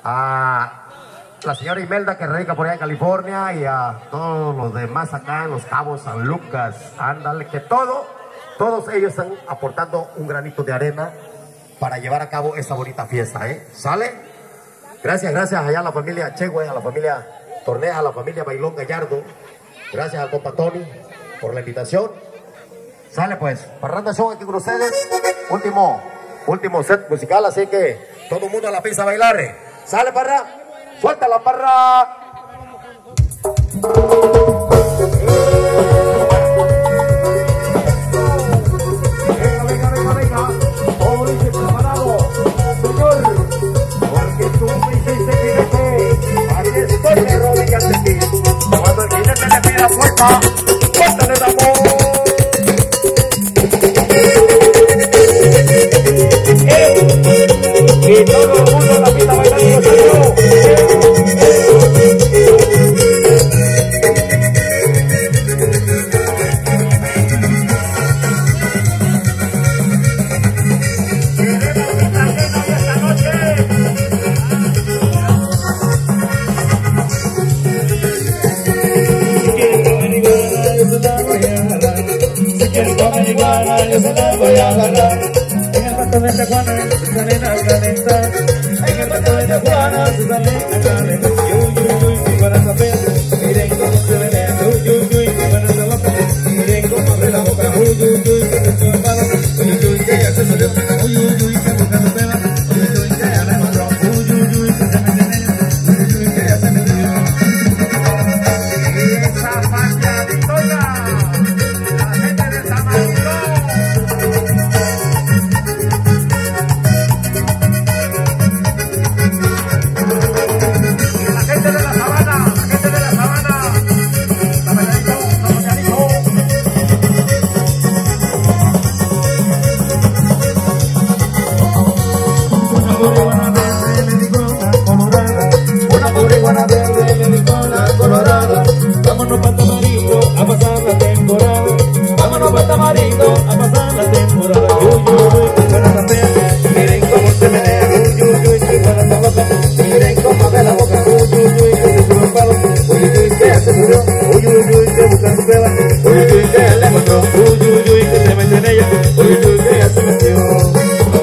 a la señora Imelda, que radica por allá en California, y a todos los demás acá en Los Cabos, San Lucas, ándale, que todos ellos están aportando un granito de arena para llevar a cabo esa bonita fiesta, ¿eh? ¿Sale? Gracias allá a la familia Chehue, a la familia Torneja, a la familia Bailón Gallardo. Gracias al compa Tony por la invitación. Sale pues, Parranda Show aquí con ustedes. Último set musical, así que todo el mundo a la pista a bailar. Sale, Parra, suelta la Parra. Venga. Todo dice preparado, señor, porque tú me hiciste jinete. Ahí estoy de rodillas de ti. Cuando el jinete le pida fuerza, suéltale el amor. Y todo el mundo en la pista bailando salió. Yo se la voy a agarrar. En el pato de Tijuana se salen a calentar. En el pato de Tijuana se salen a calentar. Uy, para saber. Miren cómo se menea. Uy, para saber. Miren cómo abre la boca. Uy, que se sube el palo. Uy, que ya se salió. Uy, que buscando pela. Uy, que ya le mandó. Uy, que se mete en ella. Uy, que ya se metió. Y esa pañaditola. La gente de Tamaulipas. Vámonos para Tamarito a pasar la temporada. Vámonos para Tamarito a pasar la temporada. Uy, que buena la pena. Miren cómo se menea. Uy, que buena la boca. Miren cómo abre la boca. Uy, que se sube el palo. Uy, que ya se murió. Uy, que busca su pela. Uy, que ya le encontró. Uy, que se mete en ella. Uy, que ya se metió.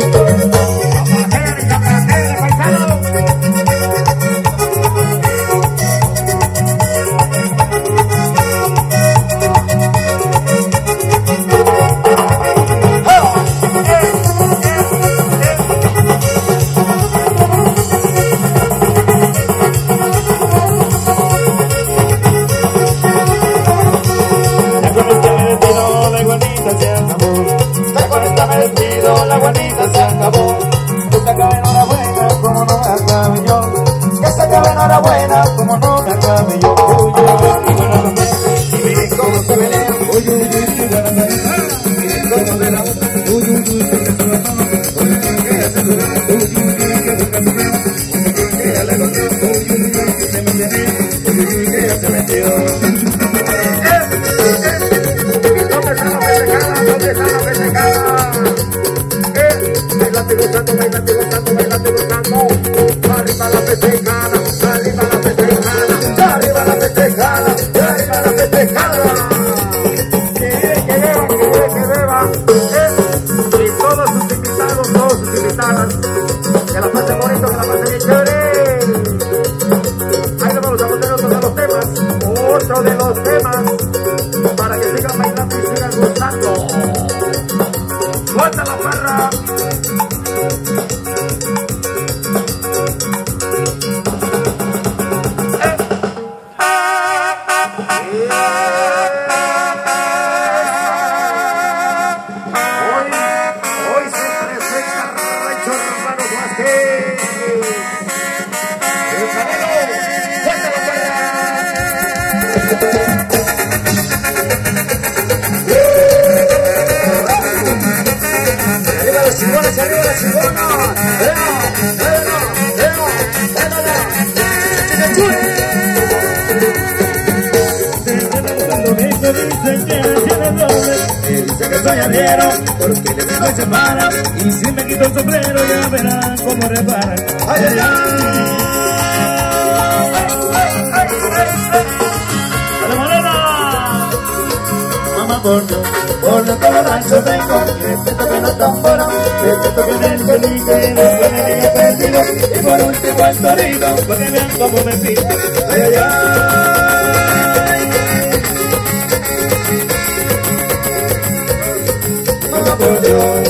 La guanita se acabó. Que se acabe enhorabuena como no me acabe yo. Que se acabe enhorabuena como no me acabe yo. Uy, buena la pena. Y miren cómo se menea. Uy, buena la pena. Miren cómo de la boca. Uy, que se sube el palo. Uy, que ya se sube. Que busca su pena. Que ya le encontró. Que se metió en él. Que ya se metió. ¿Dónde está la festejada? Bailate gozando, arriba la festejada, arriba la festejada, arriba la festejada, arriba la festejada. Que beba, y todos sus invitadas, que la pasen bonito, que la pasen bien chévere. Ahí nos vamos a poner otro de los temas, para que sigan bailando y sigan gozando. ¡Suelta la Parra! Hoy se presenta Rancho Hermanos Vázquez. ¡El Canelo! ¡Suelta la Parra! Arriba los chingones, arriba los chingones. Dice que soy arriero, porque de mí no se para. Y si me quito el sombrero ya verán cómo reparan. ¡Ay, ay, ay! por lo que borracho vengo, que toquen los tambores, que toquen el feliz, después me niño perdido, y por último el torito, para que vean cómo me pinto. Ay, ay, ay. Mamá por Dios.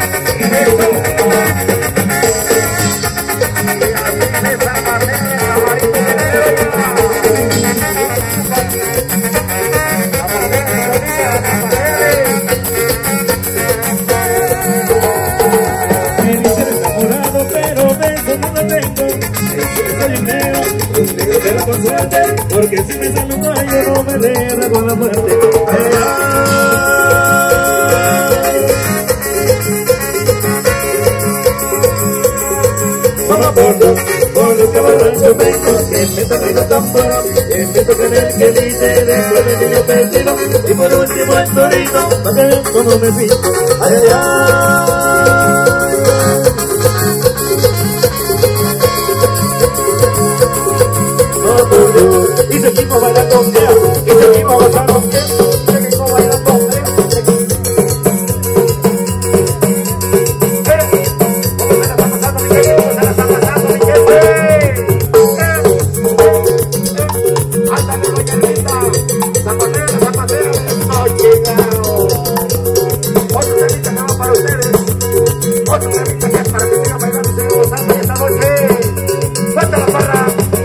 Pero con suerte, porque si me sale un rayo no me deja con la muerte. Ay, mamá por lo que borracho vengo, que me toque los tambores, que me toquen el que dice, después de niño perdido, y por último el torito, para que vean cómo me pinto. Ay, ay, ay. Y seguimos bailando, y seguimos bailando, seguimos bailando. ¿Cómo se la está pasando, mi gente? ¿Cómo se la está pasando, mi gente? Ándale, doña Rita, zapatera, no llegado. Otro temita que va para ustedes, otro temita que es para que sigan bailando y sigan gozando esta noche. ¡Suelta la barra!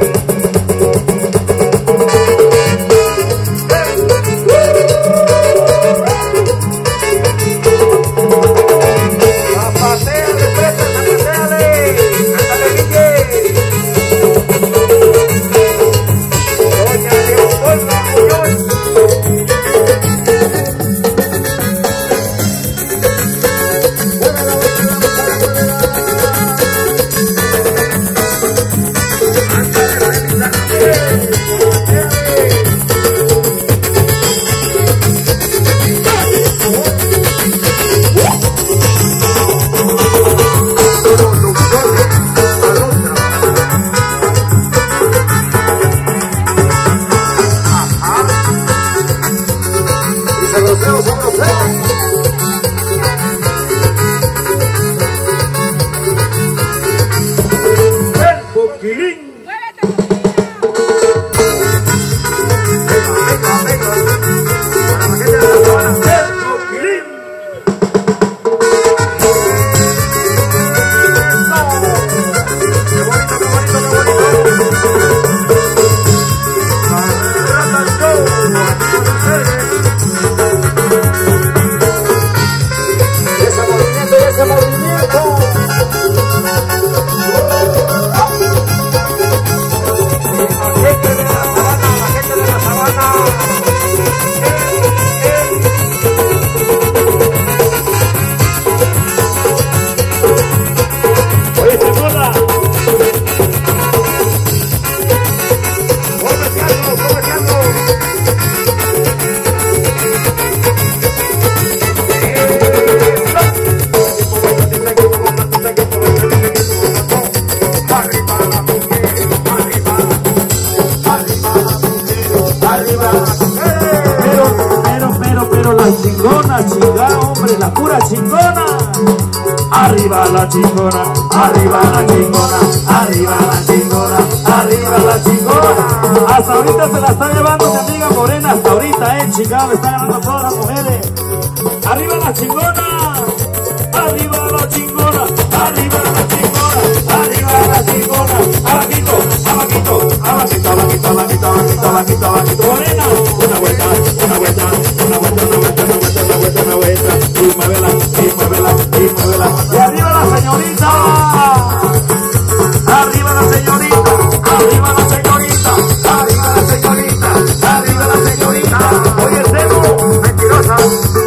La pura chingona, arriba la chingona, arriba la chingona, arriba la chingona, arriba la chingona. Hasta ahorita se la está llevando mi amiga Morena, hasta ahorita, Chicago está ganando todas las mujeres. Arriba la chingona, arriba la chingona, arriba la chingona, arriba la chingona. Abajito, abajito, abajito, abajito, abajito, abajito, abajito, abajito. Morena, una vuelta, una vuelta, una vuelta, una vuelta, una vuelta, una vuelta, una vuelta. Y muévela, y muévela, y muévela. Y arriba la señorita, arriba la señorita, arriba la señorita, arriba la señorita, arriba la señorita. Oye, Sebo, mentirosa.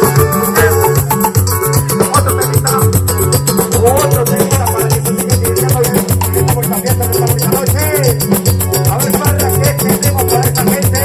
Otro temita para que se siga divirtiendo en esta vuelta fiesta de esta bonita noche. A ver, padre, ¿qué tenemos para esta gente?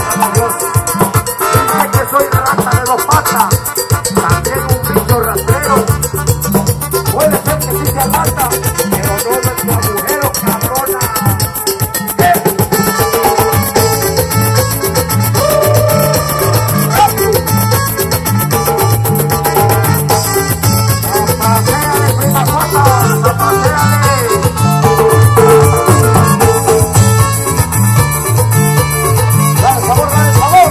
Dice que soy rata de dos patas, también un bicho rastrero. Puede ser que sí sea rata, pero no de tu agujero, cabrona. Zapateale, prima Sota, zapateale. Dale sabor, dale sabor.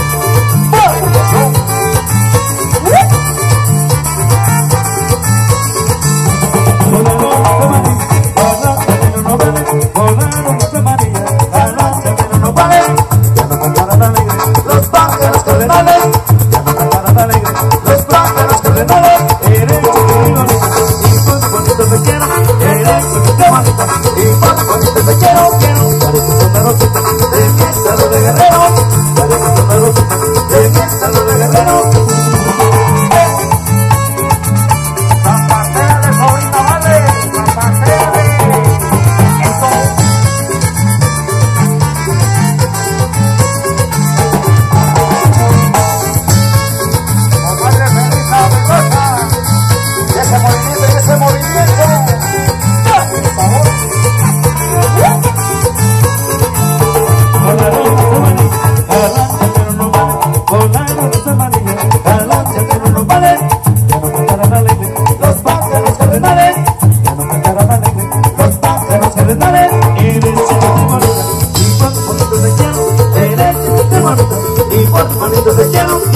Los pájaros cardenales, los pájaros cardenales, eres chiquitito y cuán bonito te quiero, eres chiquitito y cuán bonito te quiero, pareces una rosita de mi estado de guerrero, pareces una rosita de mi estado de guerrero. Zapateale, sobrina, vale, zapateale. Eso. Compadre, feliz sabrosa. Ese movimiento, ese movimiento. Por favor. Los pájaros cardenales, los pájaros cardenales, eres chiquitito y cuán bonito te quiero, eres chiquitito y cuán bonito te quiero.